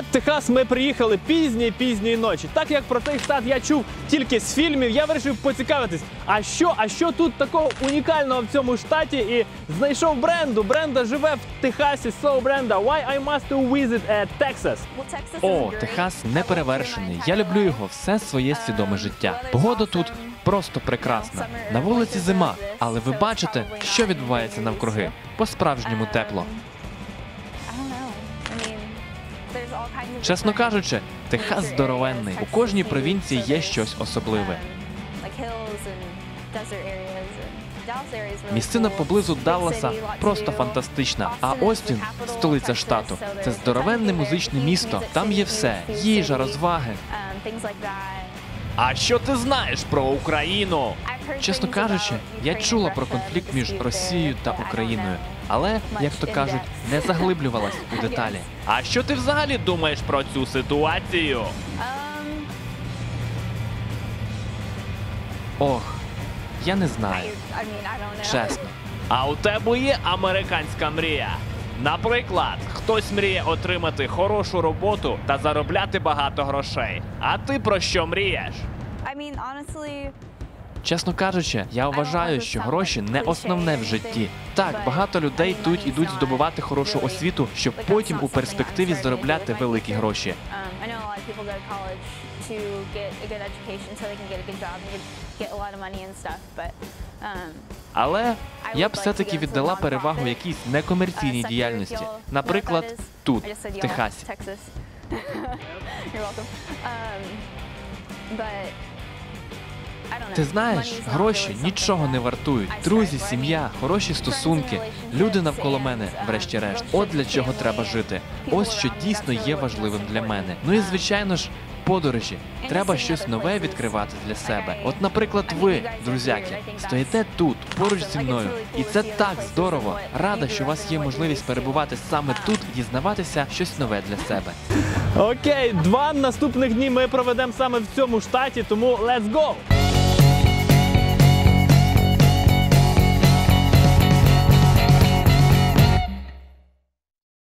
Техас ми приїхали пізньої ночі. Так як про цей штат я чув тільки з фільмів, я вирішив поцікавитись, а що тут такого унікального в цьому штаті, і знайшов Бренду. Бренда живе в Техасі. So, Бренда, why I must visit Texas? О, Техас неперевершений. Я люблю його все своє свідоме життя. Погода тут просто прекрасна. На вулиці зима, але ви бачите, що відбувається навкруги. По-справжньому тепло. Чесно кажучи, Техас здоровенний. У кожній провінції є щось особливе. Місцина поблизу Далласа просто фантастична. А Остін, столиця штату, це здоровенне музичне місто. Там є все – їжа, розваги. А що ти знаєш про Україну? Чесно кажучи, я чула про конфлікт між Росією та Україною. Але, як то кажуть, не заглиблювалась у деталі. А що ти взагалі думаєш про цю ситуацію? Ох, я не знаю. Чесно. А у тебе є американська мрія? Наприклад, хтось мріє отримати хорошу роботу та заробляти багато грошей. А ти про що мрієш? Чесно кажучи, я вважаю, що гроші не основне в житті. Так, багато людей тут ідуть здобувати хорошу освіту, щоб потім у перспективі заробляти великі гроші. Але я б все-таки віддала перевагу якійсь некомерційній діяльності. Наприклад, тут, в Техасі. Ти знаєш, гроші нічого не вартують. Друзі, сім'я, хороші стосунки, люди навколо мене, врешті-решт. От для чого треба жити. Ось що дійсно є важливим для мене. Ну і, звичайно ж, подорожі. Треба щось нове відкривати для себе. От, наприклад, ви, друзяки, стоїте тут, поруч зі мною. І це так здорово. Рада, що у вас є можливість перебувати саме тут і дізнаватися щось нове для себе. Окей, 2 наступних дні ми проведемо саме в цьому штаті, тому let's go!